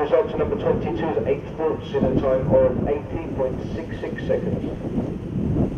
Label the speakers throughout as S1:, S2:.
S1: result to number 22's 8 thoughts in a time of 80.66 seconds.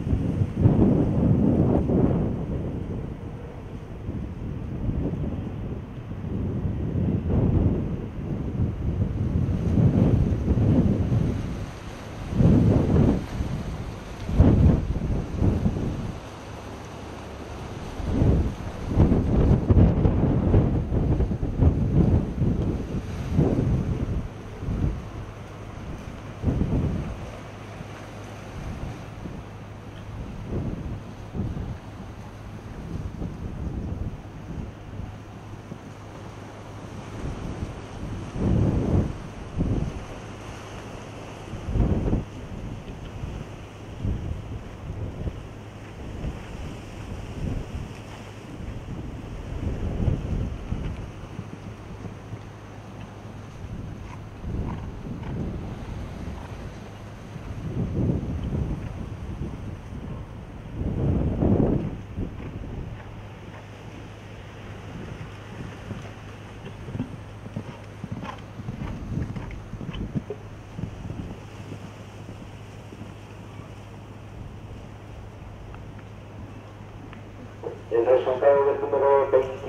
S1: El resultado del número 20.